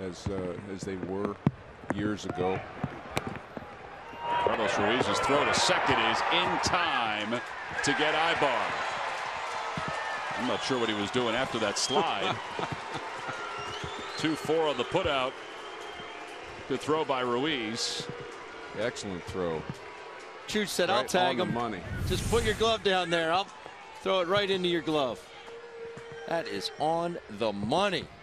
as they were years ago. Carlos Ruiz's throw to second is in time to get Aybar. I'm not sure what he was doing after that slide. 2-4 on the putout. Good throw by Ruiz. Excellent throw. Chooch said, I'll tag him. Money. Just put your glove down there. I'll throw it right into your glove. That is on the money.